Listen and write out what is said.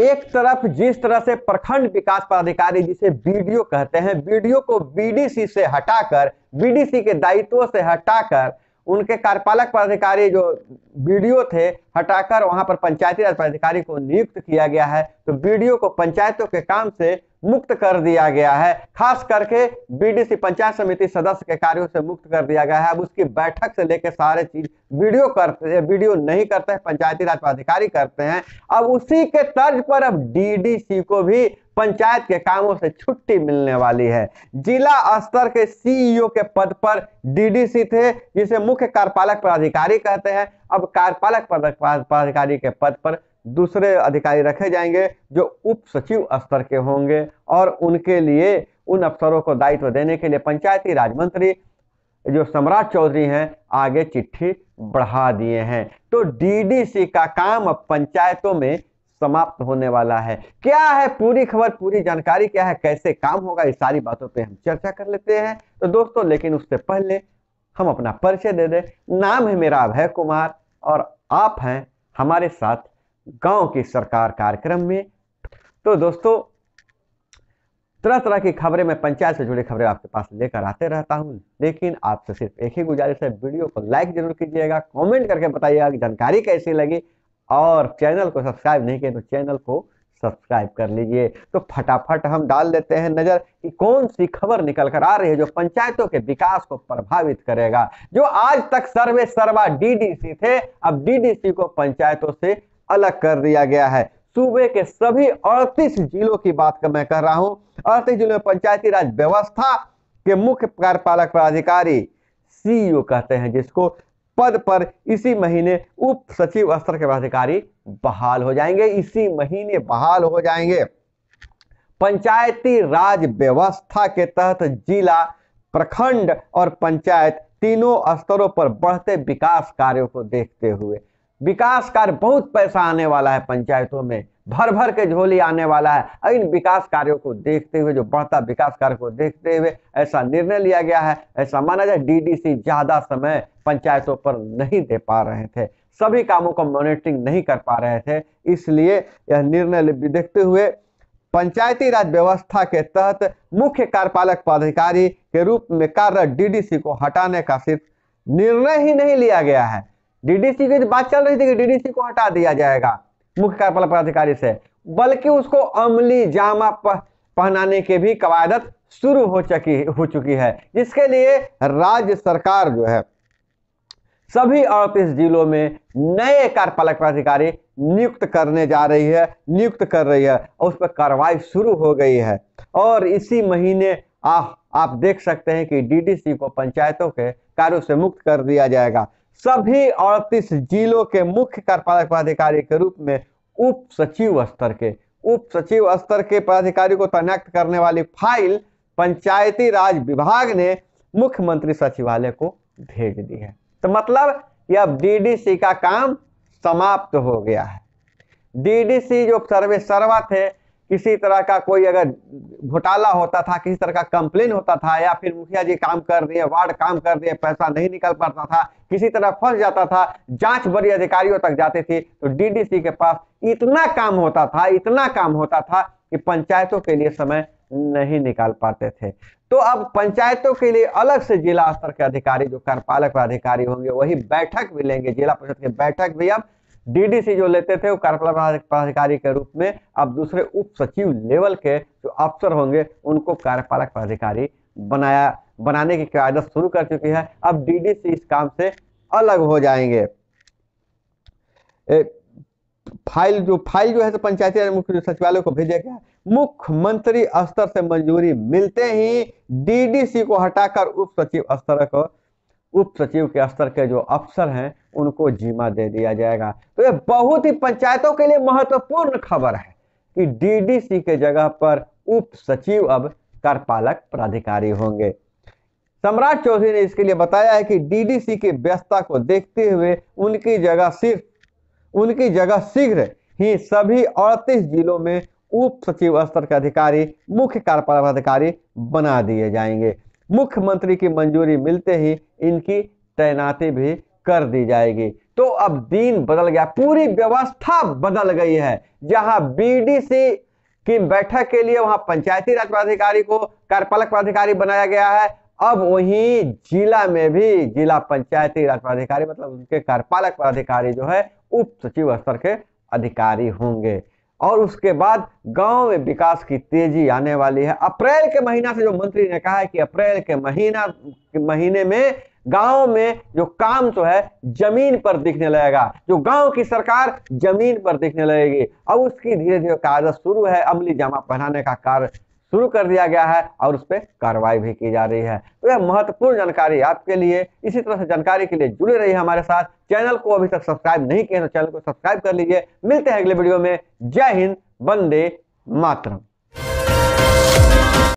एक तरफ जिस तरह से प्रखंड विकास पदाधिकारी, जिसे बीडीओ कहते हैं, बीडीओ को बीडीसी से हटाकर, बीडीसी के दायित्वों से हटाकर, उनके कार्यपालक पदाधिकारी जो बीडीओ थे हटाकर वहां पर पंचायती राज पदाधिकारी को नियुक्त किया गया है। तो बीडीओ को पंचायतों के काम से मुक्त कर दिया गया है। खास करके बीडीसी पंचायत समिति सदस्य के कार्यों से मुक्त कर दिया गया है। अब उसकी बैठक से लेकर सारे चीज बीडीओ नहीं करते हैं, पंचायती राज पदाधिकारी करते हैं। अब उसी के तर्ज पर अब डीडीसी को भी पंचायत के कामों से छुट्टी मिलने वाली है। जिला स्तर के सीईओ के पद पर डीडीसी थे, जिसे मुख्य कार्यपालक पदाधिकारी कहते हैं। अब कार्यपालक पदाधिकारी के पद पर दूसरे अधिकारी रखे जाएंगे जो उप सचिव स्तर के होंगे, और उनके लिए उन अफसरों को दायित्व देने के लिए पंचायती राज मंत्री जो सम्राट चौधरी हैं आगे चिट्ठी बढ़ा दिए हैं। तो डीडीसी का काम अब पंचायतों में समाप्त होने वाला है। क्या है पूरी खबर, पूरी जानकारी क्या है, कैसे काम होगा, इस सारी बातों पे हम चर्चा कर लेते हैं। तो दोस्तों, लेकिन उससे पहले हम अपना परिचय दे दें। नाम है मेरा अभय कुमार और आप हैं हमारे साथ गांव की सरकार कार्यक्रम में। तो दोस्तों, तरह तरह की खबरें, मैं पंचायत से जुड़ी खबरें आपके पास लेकर आते रहता हूं, लेकिन आपसे सिर्फ एक ही गुजारिश है, वीडियो को लाइक जरूर कीजिएगा, कमेंट करके बताइएगा कि जानकारी कैसी लगी, और चैनल को सब्सक्राइब नहीं किया तो चैनल को सब्सक्राइब कर लीजिए। तो फटाफट हम डाल लेते हैं नजर कि कौन सी खबर निकल कर आ रही है जो पंचायतों के विकास को प्रभावित करेगा। जो आज तक सर्वे सर्वा डीडीसी थे, अब डीडीसी को पंचायतों से अलग कर दिया गया है। सूबे के सभी 38 जिलों की बात मैं कर रहा हूं। 38 जिलों में पंचायती राज व्यवस्था के मुख्य कार्यपालक पदाधिकारी सीईओ कहते हैं, जिसको पद पर इसी महीने उप सचिव स्तर के पदाधिकारी बहाल हो जाएंगे। इसी महीने बहाल हो जाएंगे। पंचायती राज व्यवस्था के तहत जिला, प्रखंड और पंचायत तीनों स्तरों पर बढ़ते विकास कार्यों को देखते हुए, विकास कार्य, बहुत पैसा आने वाला है पंचायतों में, भर भर के झोली आने वाला है। इन विकास कार्यों को देखते हुए, जो बढ़ता विकास कार्य को देखते हुए ऐसा निर्णय लिया गया है। ऐसा माना जाए डीडीसी ज्यादा समय पंचायतों पर नहीं दे पा रहे थे, सभी कामों को मॉनिटरिंग नहीं कर पा रहे थे, इसलिए यह निर्णय देखते हुए पंचायती राज व्यवस्था के तहत मुख्य कार्यपालक पदाधिकारी के रूप में कार्यरत डीडीसी को हटाने का सिर्फ निर्णय ही नहीं लिया गया है। डीडीसी की बात चल रही थी कि डीडीसी को हटा दिया जाएगा मुख्य कार्यपालक पदाधिकारी से, बल्कि उसको अमली जामा पहनाने की भी कवायद शुरू हो चुकी है, जिसके लिए राज्य सरकार जो है सभी 38 जिलों में नए कार्यपालक पदाधिकारी नियुक्त करने जा रही है, नियुक्त कर रही है, और उस पर कार्रवाई शुरू हो गई है। और इसी महीने आप देख सकते हैं कि डीडीसी को पंचायतों के कार्यों से मुक्त कर दिया जाएगा। सभी 38 जिलों के मुख्य कार्यपालक पदाधिकारी के रूप में उप सचिव स्तर के पदाधिकारी को तैनात करने वाली फाइल पंचायती राज विभाग ने मुख्यमंत्री सचिवालय को भेज दी है। तो मतलब यह डीडीसी का काम समाप्त हो गया है। डीडीसी जो सर्वे सर्वा थे, किसी तरह का कोई अगर घोटाला होता था, किसी तरह का कंप्लेन होता था, या फिर मुखिया जी काम कर दिए, वार्ड काम कर दिए, पैसा नहीं निकल पाता था, किसी तरह फंस जाता था, जांच बड़ी अधिकारियों तक जाती थी, तो डीडीसी के पास इतना काम होता था कि पंचायतों के लिए समय नहीं निकाल पाते थे। तो अब पंचायतों के लिए अलग से जिला स्तर के अधिकारी जो कार्यपालक अधिकारी होंगे, वही बैठक भी लेंगे। जिला परिषद की बैठक भी अब डीडीसी जो लेते थे वो कार्यपालक पदाधिकारी के रूप में अब दूसरे उप सचिव लेवल के जो अफसर होंगे उनको कार्यपालक पदाधिकारी बनाने की कायदत शुरू कर चुकी है। अब डीडीसी इस काम से अलग हो जाएंगे। फाइल जो है तो पंचायती राज मुख्य सचिवालय को भेजा गया। मुख्यमंत्री स्तर से मंजूरी मिलते ही डीडीसी को हटाकर उप सचिव के स्तर के जो अफसर हैं उनको जिम्मा दे दिया जाएगा। तो ये बहुत ही पंचायतों के लिए महत्वपूर्ण खबर है कि डीडीसी के जगह पर उप सचिव अब कार्यपालक पदाधिकारी होंगे। सम्राट चौधरी ने इसके लिए बताया है कि डीडीसी की व्यस्तता को देखते हुए उनकी जगह शीघ्र ही सभी 38 जिलों में उप सचिव स्तर के अधिकारी मुख्य कार्यपालक अधिकारी बना दिए जाएंगे। मुख्यमंत्री की मंजूरी मिलते ही इनकी तैनाती भी कर दी जाएगी। तो अब दिन बदल गया, पूरी व्यवस्था बदल गई है। जहां बीडीसी की बैठक के लिए वहां पंचायती राज पदाधिकारी को कार्यपालक पदाधिकारी बनाया गया है, अब वहीं जिला में भी जिला पंचायती राज पदाधिकारी मतलब उनके कार्यपालक पदाधिकारी जो है उप सचिव स्तर के अधिकारी होंगे। और उसके बाद गांव में विकास की तेजी आने वाली है। अप्रैल के महीना से जो मंत्री ने कहा है कि अप्रैल के महीने में गांव में जो काम तो है जमीन पर दिखने लगेगा, जो गांव की सरकार जमीन पर दिखने लगेगी। अब उसकी धीरे धीरे कार्य शुरू है, अमली जामा पहनाने का कार्य शुरू कर दिया गया है और उस पर कार्रवाई भी की जा रही है। तो यह महत्वपूर्ण जानकारी आपके लिए। इसी तरह से जानकारी के लिए जुड़े रहिए हमारे साथ। चैनल को अभी तक सब्सक्राइब नहीं किया तो चैनल को सब्सक्राइब कर लीजिए। मिलते हैं अगले वीडियो में। जय हिंद, वंदे मातरम।